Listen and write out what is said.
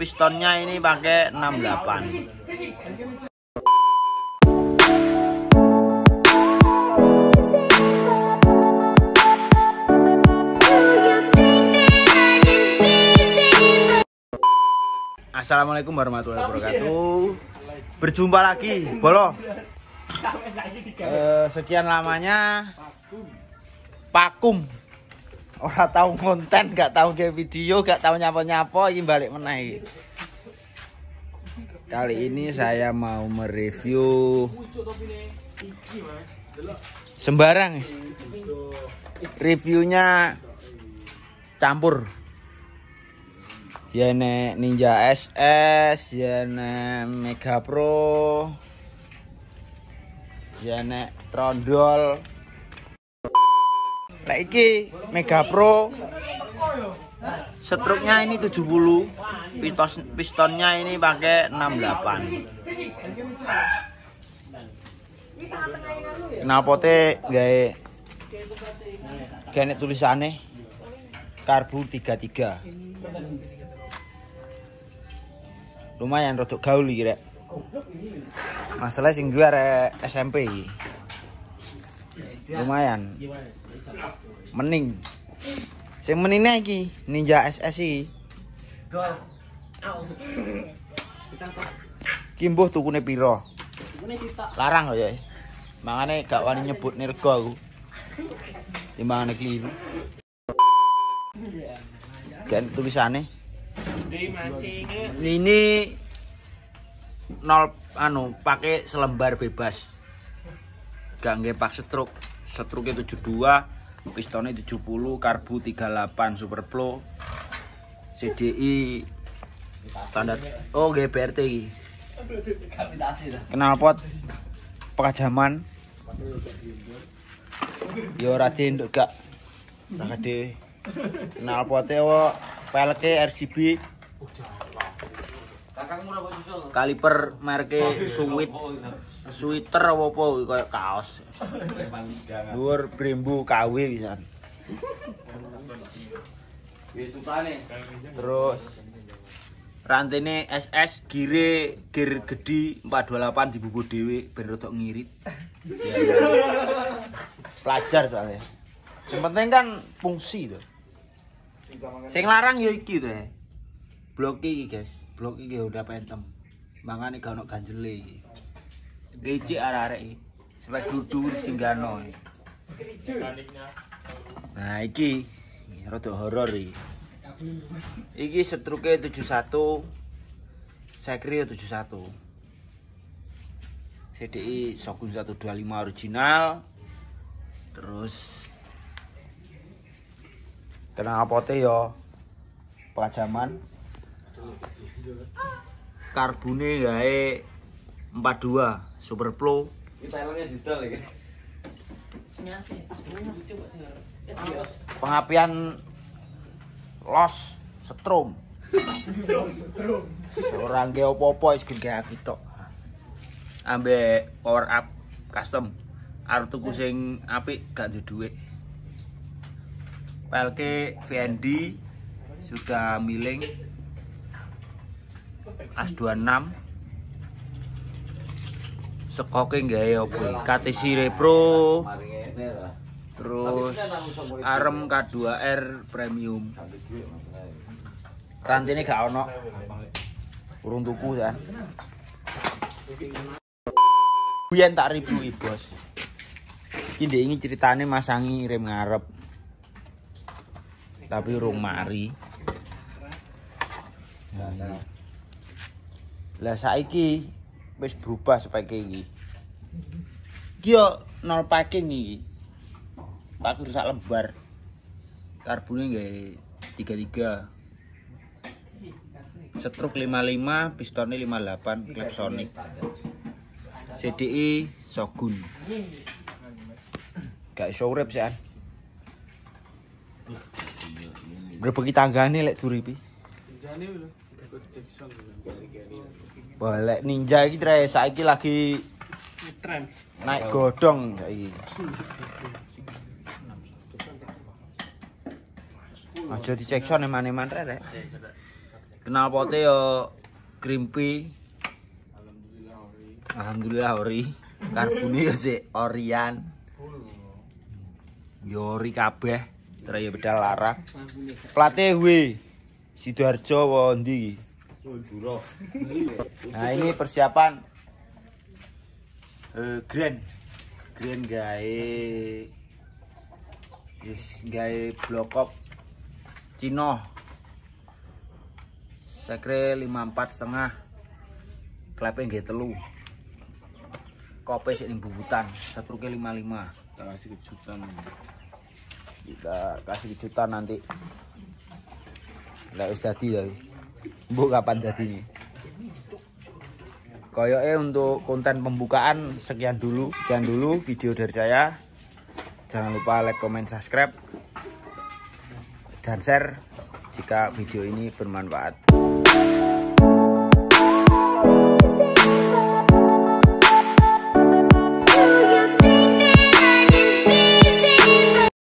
pistonnya ini pakai 68. Assalamualaikum warahmatullahi wabarakatuh. Berjumpa lagi, Bolo. Sekian lamanya vakum. Ora tahu konten, gak tahu kayak video, gak tahu nyapa-nyapa, ini balik meneh. Kali ini saya mau mereview sembarang. Reviewnya campur. Ya nek Ninja SS, ya nek Mega Pro, ya nek Trondol. Nah iki Mega Pro, struknya ini 70, pistonnya ini pakai 68. Knalpotnya gawe tulisannya karbu 33. Lumayan rodok gaul iki rek. Masalah sing gue arek SMP iki. Lumayan. Mening. Sing menine iki Ninja SS iki. Ki mbuh tukune pira? Larang kok ya. Mangane gak wani nyebut rego aku. Timbangane kliru. Kan tulisane ini pakai selembar bebas, gak ngepak struknya 72, pistonnya 70, karbu 38, super flow, CDI standar. Oh GBRT ini knalpot pekajaman yo Raden gak gede. Knalpotnya pelke RCB, kaliper merke sweater apa kayak kaos, dhuwur Brembo KW pisan. Terus rantene SS gir gede 428 dibubuh dhewe ben rodok ngirit. Pelajar soalnya. Yang penting kan fungsi tuh. Sing larang ya iki to. Blok iki, guys. Blok iki udah pentem. Mangane gak ono ganjele iki. Licik arek-arek iki. Sampai gludur singgano. Nah, iki rada horor iki. Iki struknya 71. Sekri 71. CDI Shogun 125 original. Terus knalpotnya ya pekajaman, karbune gawe 42 super flow. Pengapian los setrum. Seorang ge opo-opo wis gawe tok. Ambek power up custom. Arep tuku sing apik gak duwe dhuwit. Pelke VND sudah miling AS26. Sekoke gawe opo? KTC Repro. Terus arem K2R premium. Rantene gak ono. Urung tuku kan. Biyen tak review bos. Iki ndek iki ceritane masangi rem ngarep. Tapi urung mari. Nah, lah saiki wis berubah spek iki. Iki yo nol packing iki. Pak rusak lembar. Karbune nggih 33. Stroke 55, pistonnya 58, Klapsonic. CDI Shogun. Gak iso urip sih an. Berbagi tanggane lek duripi. Boleh Ninja iki tre saiki lagi tren. Naik godong saiki. Aja dicek son eman-eman rek. Knalpote yo Crimpy. Alhamdulillah ori. Karbune yo sik orian. Yo ori kabeh. Terus yo pedal larang. Plate W. Sidoarjo apa ndi iki? Nah, ini persiapan Grand gawe blokop Cino. Sekre 54,5. Klepe nggih 3. Kope sik ning bubutan, satruke 55. Kita kasih kejutan. Kita kasih kejutan nanti. Lah wis dadi ya. Mbok kapan dadine? Koyoke untuk konten pembukaan sekian dulu video dari saya. Jangan lupa like, comment, subscribe dan share jika video ini bermanfaat.